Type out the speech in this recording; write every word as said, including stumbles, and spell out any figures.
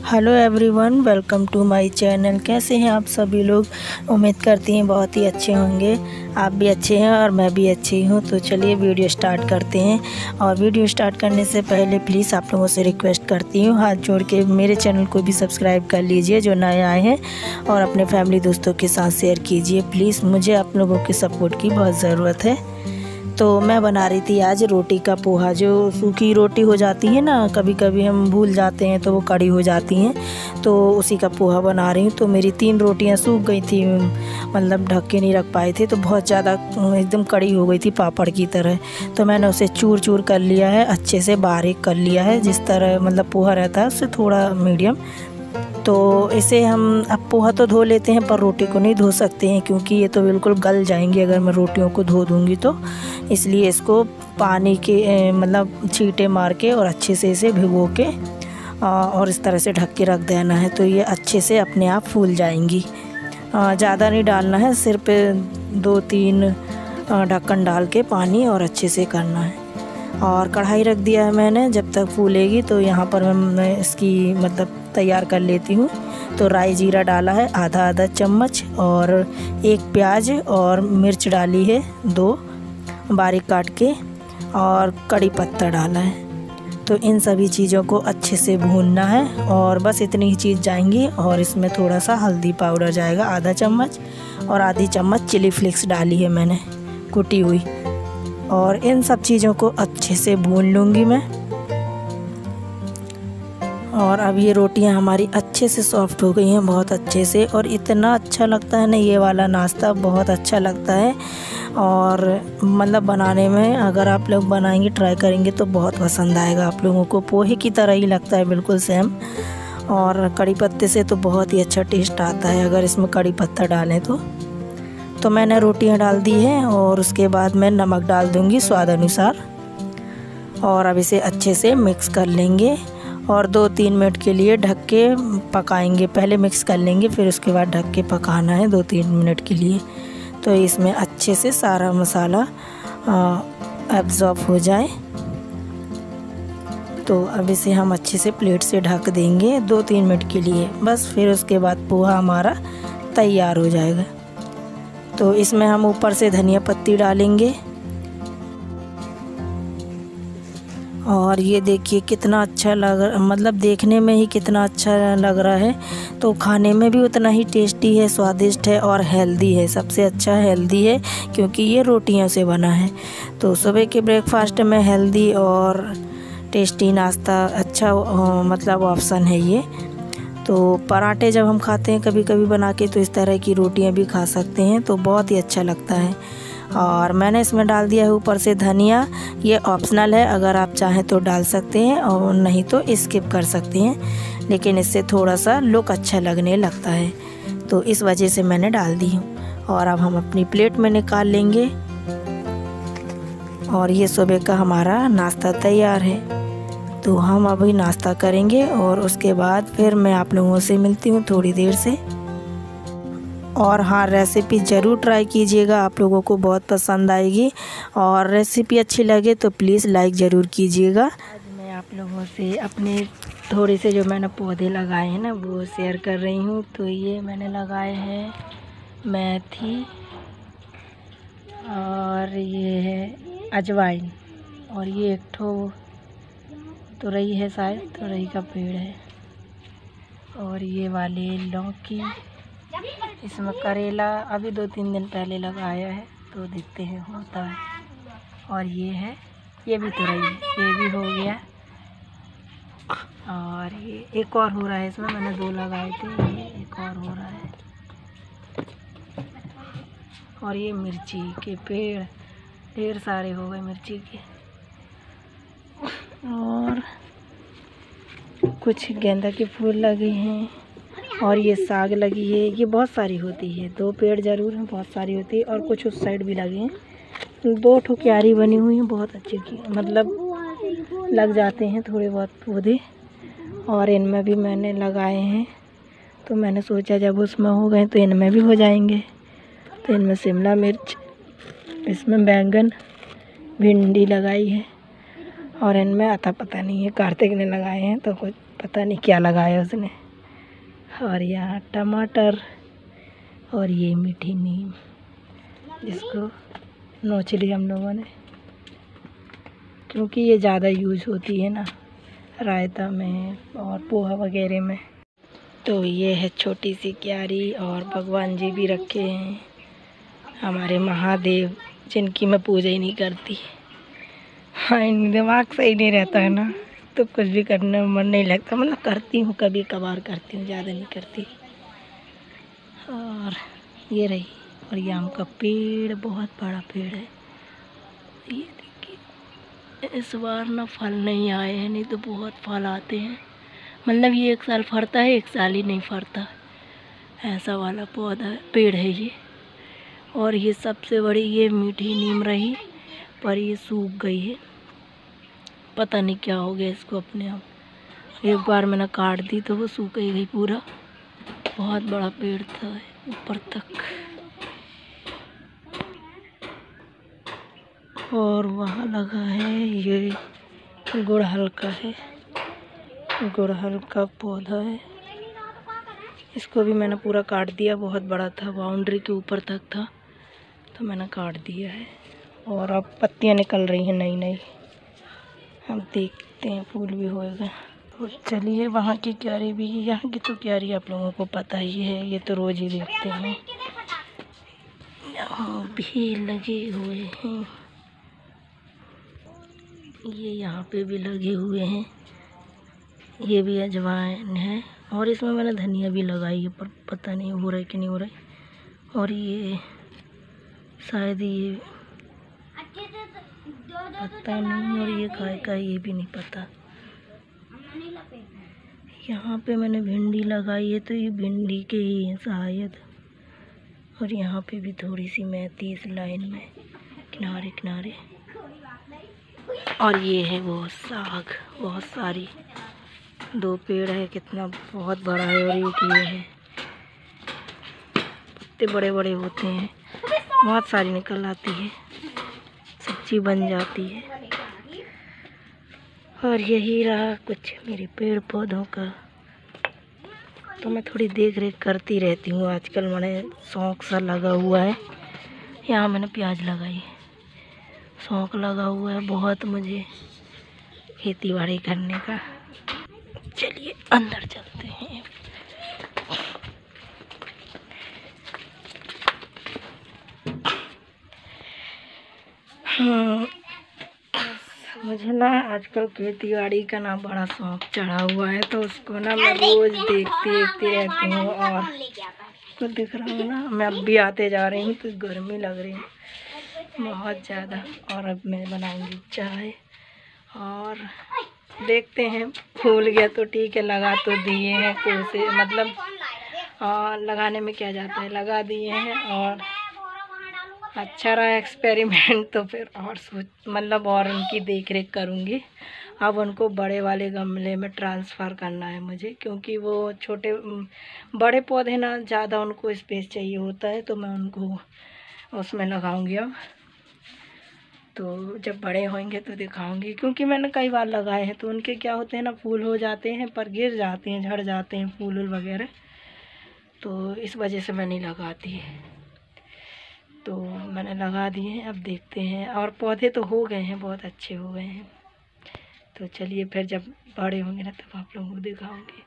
Hello everyone, welcome to my channel. कैसे हैं आप सभी लोग? उम्मीद करती हैं बहुत ही अच्छे होंगे। आप भी अच्छे हैं और मैं भी अच्छी हूं। तो चलिए वीडियो स्टार्ट करते हैं। और वीडियो स्टार्ट करने से पहले प्लीज़ आप लोगों से रिक्वेस्ट करती हूं, हाथ जोड़ के मेरे चैनल को भी सब्सक्राइब कर लीजिए जो नए आए हैं, और अपने फैमिली दोस्तों के साथ शेयर कीजिए प्लीज़। मुझे आप लोगों के सपोर्ट की बहुत ज़रूरत है। तो मैं बना रही थी आज रोटी का पोहा। जो सूखी रोटी हो जाती है ना, कभी कभी हम भूल जाते हैं तो वो कड़ी हो जाती हैं, तो उसी का पोहा बना रही हूँ। तो मेरी तीन रोटियाँ सूख गई थी, मतलब ढक के नहीं रख पाए थे, तो बहुत ज़्यादा एकदम कड़ी हो गई थी पापड़ की तरह। तो मैंने उसे चूर चूर कर लिया है, अच्छे से बारीक कर लिया है, जिस तरह मतलब पोहा रहता है उससे थोड़ा मीडियम। तो इसे हम अब पोहा तो धो लेते हैं, पर रोटी को नहीं धो सकते हैं क्योंकि ये तो बिल्कुल गल जाएंगी अगर मैं रोटियों को धो दूँगी तो। इसलिए इसको पानी के मतलब छींटे मार के और अच्छे से इसे भिगो के और इस तरह से ढक के रख देना है, तो ये अच्छे से अपने आप फूल जाएंगी। ज़्यादा नहीं डालना है, सिर्फ दो तीन ढक्कन डाल के पानी और अच्छे से करना है। और कढ़ाई रख दिया है मैंने, जब तक फूलेगी तो यहाँ पर मैं इसकी मतलब तैयार कर लेती हूँ। तो राई जीरा डाला है आधा आधा चम्मच, और एक प्याज और मिर्च डाली है दो बारीक काट के, और कड़ी पत्ता डाला है। तो इन सभी चीज़ों को अच्छे से भूनना है, और बस इतनी ही चीज़ जाएंगी। और इसमें थोड़ा सा हल्दी पाउडर जाएगा आधा चम्मच, और आधी चम्मच चिली फ्लेक्स डाली है मैंने कुटी हुई। और इन सब चीज़ों को अच्छे से भून लूँगी मैं। और अब ये रोटियां हमारी अच्छे से सॉफ्ट हो गई हैं, बहुत अच्छे से। और इतना अच्छा लगता है ना ये वाला नाश्ता, बहुत अच्छा लगता है। और मतलब बनाने में अगर आप लोग बनाएंगे, ट्राई करेंगे तो बहुत पसंद आएगा आप लोगों को। पोहे की तरह ही लगता है बिल्कुल सेम। और कड़ी पत्ते से तो बहुत ही अच्छा टेस्ट आता है अगर इसमें कड़ी पत्ता डालें तो। तो मैंने रोटियां डाल दी हैं, और उसके बाद मैं नमक डाल दूंगी स्वाद अनुसार। और अब इसे अच्छे से मिक्स कर लेंगे, और दो तीन मिनट के लिए ढक के पकाएंगे। पहले मिक्स कर लेंगे, फिर उसके बाद ढक के पकाना है दो तीन मिनट के लिए, तो इसमें अच्छे से सारा मसाला एब्जॉर्ब हो जाए। तो अब इसे हम अच्छे से प्लेट से ढक देंगे दो तीन मिनट के लिए बस। फिर उसके बाद पोहा हमारा तैयार हो जाएगा। तो इसमें हम ऊपर से धनिया पत्ती डालेंगे। और ये देखिए कितना अच्छा लग, मतलब देखने में ही कितना अच्छा लग रहा है, तो खाने में भी उतना ही टेस्टी है, स्वादिष्ट है और हेल्दी है। सबसे अच्छा हेल्दी है क्योंकि ये रोटियों से बना है। तो सुबह के ब्रेकफास्ट में हेल्दी और टेस्टी नाश्ता अच्छा मतलब ऑप्शन है ये। तो पराठे जब हम खाते हैं कभी कभी बना के, तो इस तरह की रोटियां भी खा सकते हैं, तो बहुत ही अच्छा लगता है। और मैंने इसमें डाल दिया है ऊपर से धनिया। ये ऑप्शनल है, अगर आप चाहें तो डाल सकते हैं और नहीं तो स्किप कर सकते हैं, लेकिन इससे थोड़ा सा लुक अच्छा लगने लगता है, तो इस वजह से मैंने डाल दी हूँ। और अब हम अपनी प्लेट में निकाल लेंगे। और ये सुबह का हमारा नाश्ता तैयार है। तो हम अभी नाश्ता करेंगे और उसके बाद फिर मैं आप लोगों से मिलती हूँ थोड़ी देर से। और हाँ, रेसिपी ज़रूर ट्राई कीजिएगा, आप लोगों को बहुत पसंद आएगी। और रेसिपी अच्छी लगे तो प्लीज़ लाइक ज़रूर कीजिएगा। आज मैं आप लोगों से अपने थोड़े से जो मैंने पौधे लगाए हैं ना वो शेयर कर रही हूँ। तो ये मैंने लगाए हैं मेथी, और ये है अजवाइन, और ये एक ठो तुरई है, शायद तुरई का पेड़ है। और ये वाले लौकी, इसमें करेला अभी दो तीन दिन पहले लगाया है, तो देखते हैं होता है। और ये है, ये भी तुरई है, ये भी हो गया। और ये एक और हो रहा है, इसमें मैंने दो लगाए थे, ये एक और हो रहा है। और ये मिर्ची के पेड़ ढेर सारे हो गए मिर्ची के। और कुछ गेंदा के फूल लगे हैं, और ये साग लगी है, ये बहुत सारी होती है। दो पेड़ ज़रूर हैं, बहुत सारी होती है। और कुछ उस साइड भी लगे हैं, दो ठो क्यारी बनी हुई हैं, बहुत अच्छी की मतलब लग जाते हैं थोड़े बहुत पौधे। और इनमें भी मैंने लगाए हैं, तो मैंने सोचा जब उसमें हो गए तो इनमें भी हो जाएंगे। तो इनमें शिमला मिर्च, इसमें बैंगन, भिंडी लगाई है। और इनमें आता पता नहीं है, कार्तिक ने लगाए हैं तो कुछ पता नहीं क्या लगाया उसने। और यहाँ टमाटर और ये मीठी नीम जिसको नोच लिया हम लोगों ने, क्योंकि ये ज़्यादा यूज़ होती है ना रायता में और पोहा वगैरह में। तो ये है छोटी सी क्यारी और भगवान जी भी रखे हैं, हमारे महादेव जिनकी मैं पूजा ही नहीं करती। हाँ, दिमाग सही नहीं रहता है ना तो कुछ भी करने में मन नहीं लगता। मतलब करती हूँ, कभी कभार करती हूँ, ज़्यादा नहीं करती। और ये रही, और ये आम का पेड़ बहुत बड़ा पेड़ है। ये देखिए, इस बार ना फल नहीं आए हैं, नहीं तो बहुत फल आते हैं। मतलब ये एक साल फरता है, एक साल ही नहीं फरता, ऐसा वाला पौधा पेड़ है ये। और ये सबसे बड़ी ये मीठी नीम रही, पर ये सूख गई है, पता नहीं क्या हो गया इसको अपने आप। एक बार मैंने काट दी तो वो सूख ही गई पूरा। बहुत बड़ा पेड़ था ऊपर तक। और वहाँ लगा है ये गुड़हल का है, गुड़हल का पौधा है। इसको भी मैंने पूरा काट दिया, बहुत बड़ा था, बाउंड्री के ऊपर तक था, तो मैंने काट दिया है। और अब पत्तियां निकल रही हैं नई नई, हम देखते हैं फूल भी होएगा। तो चलिए, वहाँ की क्यारी भी, यहाँ की तो क्यारी आप लोगों को पता ही है, ये तो रोज़ ही देखते हैं। यहाँ भी लगे हुए हैं, ये यहाँ पे भी लगे हुए हैं, ये भी अजवाइन है। और इसमें मैंने धनिया भी लगाई है, पर पता नहीं हो रहा है कि नहीं हो रहा है। और ये शायद ये पता नहीं, और ये काय का ये भी नहीं पता। यहाँ पे मैंने भिंडी लगाई है, तो ये भिंडी के ही है शायद। और यहाँ पे भी थोड़ी सी मेथी इस लाइन में किनारे किनारे। और ये है वो साग, बहुत सारी, दो पेड़ है, कितना बहुत बड़ा है। और एक ये है, पत्ते बड़े बड़े होते हैं, बहुत सारी निकल आती है, सब्जी बन जाती है। और यही रहा कुछ मेरे पेड़ पौधों का। तो मैं थोड़ी देख रेख करती रहती हूँ आजकल, मैंने शौक़ सा लगा हुआ है। यहाँ मैंने प्याज लगाई, शौक़ लगा हुआ है बहुत मुझे खेती बाड़ी करने का। चलिए अंदर चलते हैं। हाँ, मुझे ना आजकल खेती बाड़ी का ना बड़ा शौक़ चढ़ा हुआ है, तो उसको ना मैं रोज़ देखती देखती रहती हूँ। और तो दिख रहा हूँ ना, मैं अब भी आते जा रही हूँ, तो गर्मी लग रही है बहुत ज़्यादा। और अब मैं बनाऊँगी चाय, और देखते हैं, फूल गया तो ठीक है, लगा तो दिए हैं, तो उसे मतलब आ, लगाने में क्या जाता है, लगा दिए हैं। और अच्छा रहा एक्सपेरिमेंट, तो फिर और सोच मतलब और उनकी देख रेख करूँगी। अब उनको बड़े वाले गमले में ट्रांसफ़र करना है मुझे, क्योंकि वो छोटे बड़े पौधे ना ज़्यादा उनको स्पेस चाहिए होता है, तो मैं उनको उसमें लगाऊंगी अब। तो जब बड़े होंगे तो दिखाऊंगी, क्योंकि मैंने कई बार लगाए हैं, तो उनके क्या होते हैं ना, फूल हो जाते हैं पर गिर जाते हैं, झड़ जाते हैं फूल वगैरह, तो इस वजह से मैं नहीं लगाती है। तो मैंने लगा दिए हैं, अब देखते हैं। और पौधे तो हो गए हैं, बहुत अच्छे हो गए हैं। तो चलिए फिर जब बड़े होंगे ना, तब आप लोगों को दिखाऊंगी।